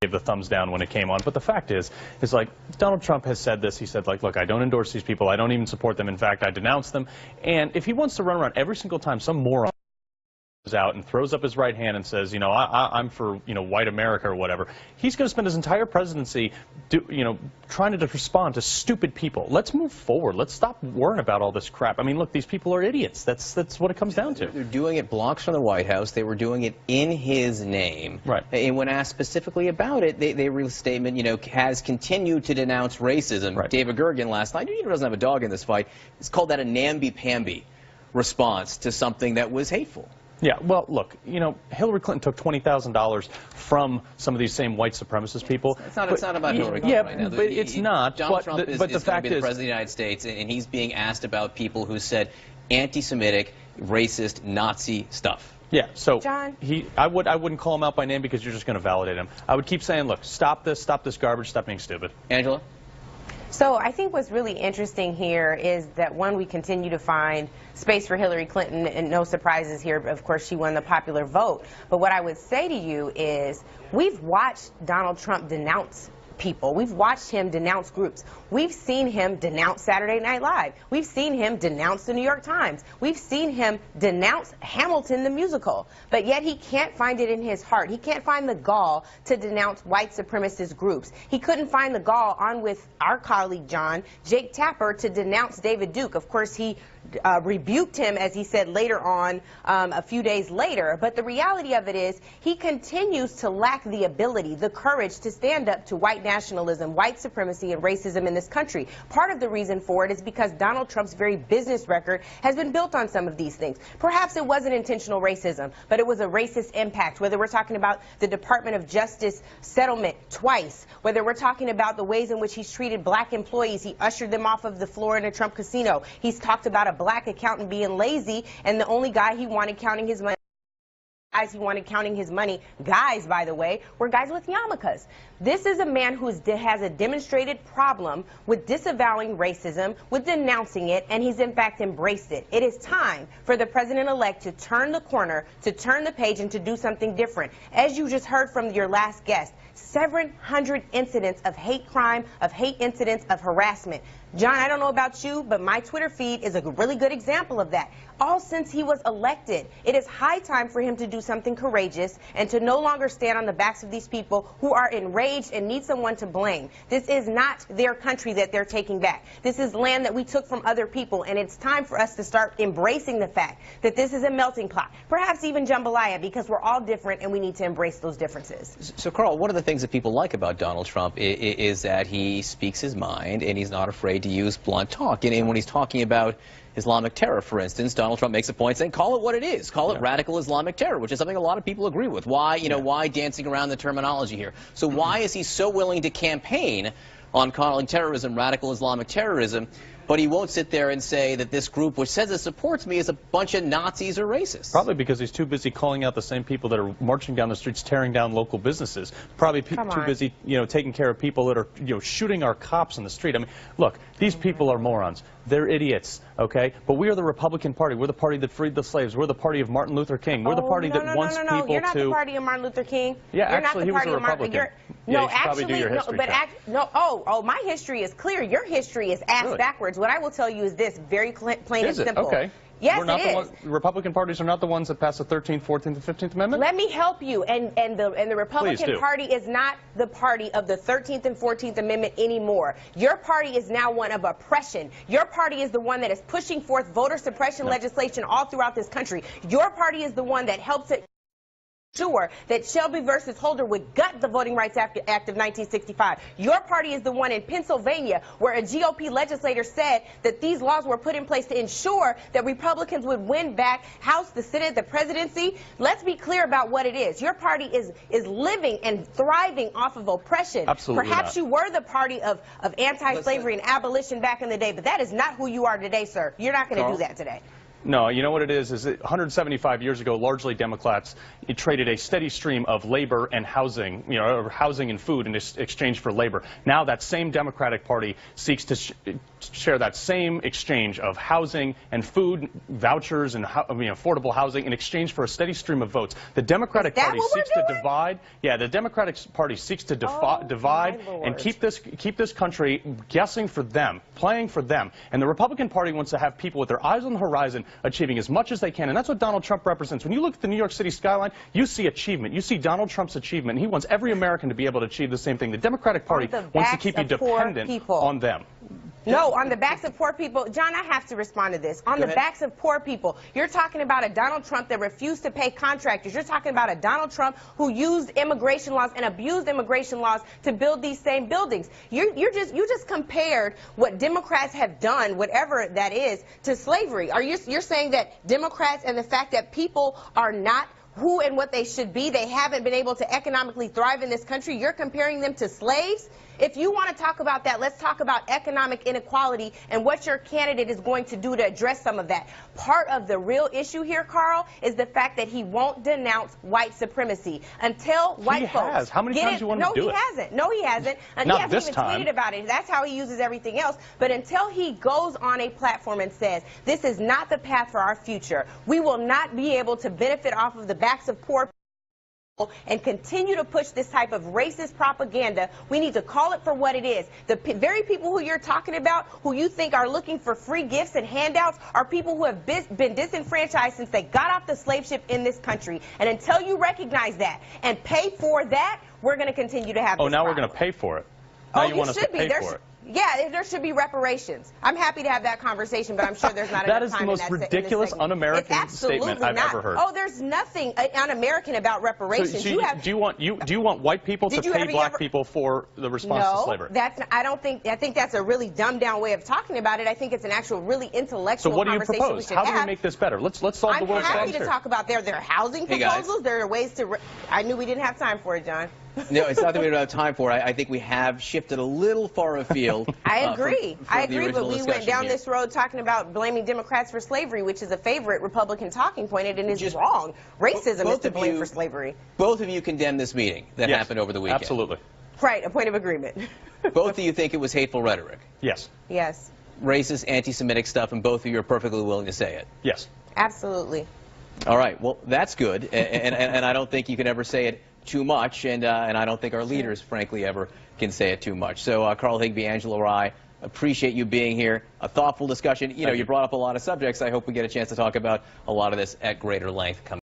gave the thumbs down when it came on. But the fact is like, Donald Trump has said this. He said, like, look, I don't endorse these people. I don't even support them. In fact, I denounce them. And if he wants to run around every single time some moron out and throws up his right hand and says, you know, I'm for, you know, white America or whatever, he's going to spend his entire presidency, trying to respond to stupid people. Let's move forward. Let's stop worrying about all this crap. I mean, look, these people are idiots. That's what it comes down to. They're doing it blocks from the White House. They were doing it in his name. Right. And when asked specifically about it, they released a statement, you know, has continued to denounce racism. Right. David Gergen last night, he doesn't have a dog in this fight. It's called that a namby-pamby response to something that was hateful. Yeah, well, look, you know, Hillary Clinton took $20,000 from some of these same white supremacist people. It's not about Hillary Clinton right now. But it's not. Donald Trump is the going fact to be the President of the United States, and he's being asked about people who said anti-Semitic, racist, Nazi stuff. Yeah, so John? I wouldn't call him out by name because you're just going to validate him. I would keep saying, look, stop this garbage, stop being stupid. Angela? So I think what's really interesting here is that, one, we continue to find space for Hillary Clinton, and no surprises here. Of course, she won the popular vote. But what I would say to you is we've watched Donald Trump denounce people. We've watched him denounce groups. We've seen him denounce Saturday Night Live. We've seen him denounce the New York Times. We've seen him denounce Hamilton the musical. But yet he can't find it in his heart. He can't find the gall to denounce white supremacist groups. He couldn't find the gall on with our colleague John, Jake Tapper, to denounce David Duke. Of course, he rebuked him, as he said later on, a few days later. But the reality of it is he continues to lack the ability, the courage to stand up to white nationalism, white supremacy, and racism in this country. Part of the reason for it is because Donald Trump's very business record has been built on some of these things. Perhaps it wasn't intentional racism, but it was a racist impact, whether we're talking about the Department of Justice settlement twice, whether we're talking about the ways in which he's treated black employees. He ushered them off of the floor in a Trump casino. He's talked about a black accountant being lazy, and the only guy he wanted counting his money, guys, by the way, were guys with yarmulkes. This is a man who has a demonstrated problem with disavowing racism, with denouncing it, and he's in fact embraced it. It is time for the president-elect to turn the corner, to turn the page, and to do something different. As you just heard from your last guest, 700 incidents of hate crime, of hate incidents, of harassment. John, I don't know about you, but my Twitter feed is a really good example of that. All since he was elected. It is high time for him to do something courageous and to no longer stand on the backs of these people who are enraged and need someone to blame. This is not their country that they're taking back. This is land that we took from other people, and it's time for us to start embracing the fact that this is a melting pot, perhaps even jambalaya, because we're all different and we need to embrace those differences. So, Carl, one of the things that people like about Donald Trump is that he speaks his mind and he's not afraid to use blunt talk. And when he's talking about Islamic terror, for instance, Donald Trump makes a point saying, call it what it is. Call it radical Islamic terror, which is something a lot of people agree with. Why, why dancing around the terminology here? So why is he so willing to campaign on calling terrorism radical Islamic terrorism, but he won't sit there and say that this group, which says it supports me, is a bunch of Nazis or racists? Probably because he's too busy calling out the same people that are marching down the streets, tearing down local businesses. Probably too busy, taking care of people that are, shooting our cops in the street. I mean, look, these people are morons. They're idiots, okay? But we are the Republican Party. We're the party that freed the slaves. We're the party of Martin Luther King. We're the party that wants people to... You're not the party of Martin Luther King. Yeah, you're actually, not the party he was a of Martin. My history is clear. Your history is ass backwards. What I will tell you is this, very plain and simple. Okay. Yes, it is. Republican parties are not the ones that passed the 13th, 14th, and 15th Amendment? Let me help you. And the Republican Party is not the party of the 13th and 14th Amendment anymore. Your party is now one of oppression. Your party is the one that is pushing forth voter suppression legislation all throughout this country. Your party is the one that helps it sure that Shelby versus Holder would gut the Voting Rights Act of 1965. Your party is the one in Pennsylvania where a GOP legislator said that these laws were put in place to ensure that Republicans would win back House, the Senate, the presidency. Let's be clear about what it is. Your party is living and thriving off of oppression. Absolutely Perhaps you were the party of anti-slavery and abolition back in the day, but that is not who you are today, sir. You're not going to do that today. No, you know what it is that 175 years ago, largely Democrats traded a steady stream of labor and housing, or housing and food in exchange for labor. Now that same Democratic Party seeks to share that same exchange of housing and food, vouchers and affordable housing in exchange for a steady stream of votes. The Democratic Party seeks to divide. Yeah, the Democratic Party seeks to divide and keep this country guessing for them, playing for them. And the Republican Party wants to have people with their eyes on the horizon, achieving as much as they can, and that's what Donald Trump represents. When you look at the New York City skyline, you see achievement. You see Donald Trump's achievement. He wants every American to be able to achieve the same thing. The Democratic Party wants to keep you dependent on them. No, on the backs of poor people. John, I have to respond to this. On the backs of poor people. You're talking about a Donald Trump that refused to pay contractors. You're talking about a Donald Trump who used immigration laws and abused immigration laws to build these same buildings. You just compared what Democrats have done, whatever that is, to slavery. You're saying that Democrats and the fact that people are not who and what they should be, they haven't been able to economically thrive in this country, you're comparing them to slaves? If you want to talk about that, let's talk about economic inequality and what your candidate is going to do to address some of that. Part of the real issue here, Carl, is the fact that he won't denounce white supremacy until white folks. He has. How many times do you want him to do it? No, he hasn't. No, he hasn't. And Not he hasn't this even time. tweeted about it. That's how he uses everything else. But until he goes on a platform and says, this is not the path for our future, we will not be able to benefit off of the backs of poor people and continue to push this type of racist propaganda. We need to call it for what it is. The very people who you're talking about, who you think are looking for free gifts and handouts, are people who have been disenfranchised since they got off the slave ship in this country. And until you recognize that and pay for that, we're going to continue to have this now problem. we're going to pay for it. Now you want us to pay for it. Yeah, there should be reparations. I'm happy to have that conversation, but I'm sure there's not enough time. That is the most ridiculous un-American statement I've ever heard. Oh, there's nothing un-American about reparations. So do you want white people to pay black people for the response to slavery? No, I think that's a really dumbed down way of talking about it. I think it's an actual really intellectual So what do you conversation propose? How do we make this better? Let's solve the world's problems here. I'm happy to talk about their housing proposals. There are ways to. I knew we didn't have time for it, John. No, it's not that we don't have time for it. I think we have shifted a little far afield. I agree. I agree, but we went down this road talking about blaming Democrats for slavery, which is a favorite Republican talking point, and it is wrong. Racism is to blame for slavery. Both of you condemn this meeting that happened over the weekend. Absolutely. Right, a point of agreement. Both of you think it was hateful rhetoric. Yes. Yes. Racist, anti-Semitic stuff, and both of you are perfectly willing to say it. Yes. Absolutely. All right. Well, that's good, and I don't think you can ever say it too much, and I don't think our leaders, frankly, ever can say it too much. So, Carl Higbie, Angela Rye, appreciate you being here. A thoughtful discussion. You brought up a lot of subjects. I hope we get a chance to talk about a lot of this at greater length coming